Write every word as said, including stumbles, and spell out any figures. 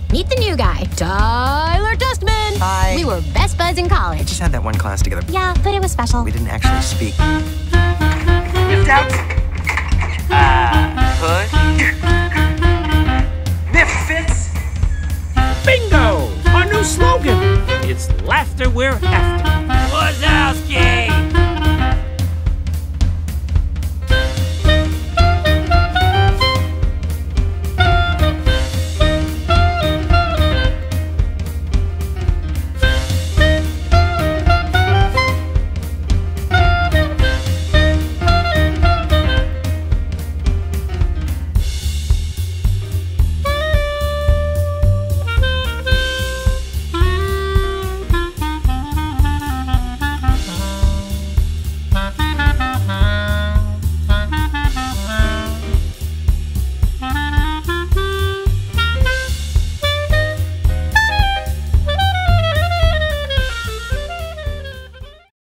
Meet the new guy, Tyler Dustman. Hi. We were best buds in college. We just had that one class together. Yeah, but it was special. We didn't actually speak. Lift out. Uh, push. Misfits. Bingo! Our new slogan. It's laughter we're after.